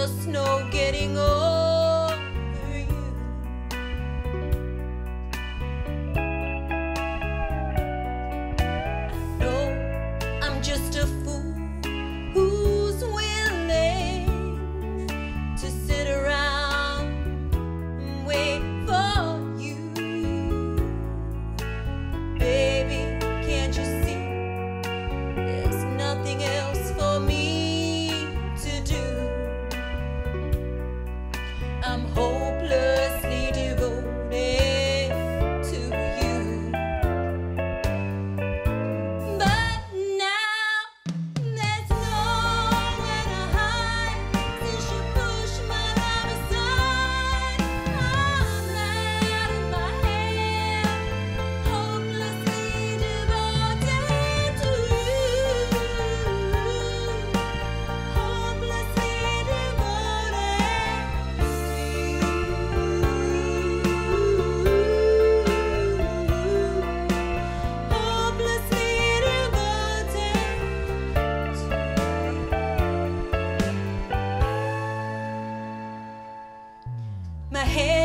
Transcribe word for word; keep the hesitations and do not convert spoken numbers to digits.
just no getting over you. I know I'm just a fool who's willing to sit around and wait for you. Baby, can't you see there's nothing else for me to do? I'm hopelessly devoted to you. But now there's nowhere to hide since you pushed my love aside. I'm out of my head, hopelessly devoted to you. Hopelessly devoted to you. Hopelessly devoted to you. My head